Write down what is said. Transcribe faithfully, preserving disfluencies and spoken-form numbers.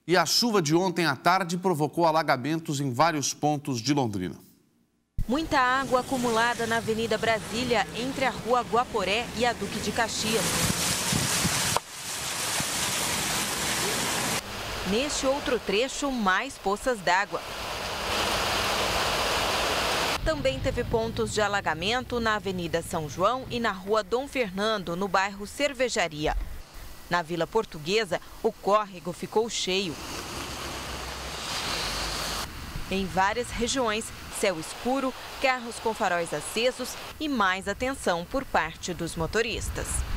E a chuva de ontem à tarde provocou alagamentos em vários pontos de Londrina. Muita água acumulada na Avenida Brasília, entre a Rua Guaporé e a Duque de Caxias. Neste outro trecho, mais poças d'água. Também teve pontos de alagamento na Avenida São João e na Rua Dom Fernando, no bairro Cervejaria. Na Vila Portuguesa, o córrego ficou cheio. Em várias regiões, céu escuro, carros com faróis acesos e mais atenção por parte dos motoristas.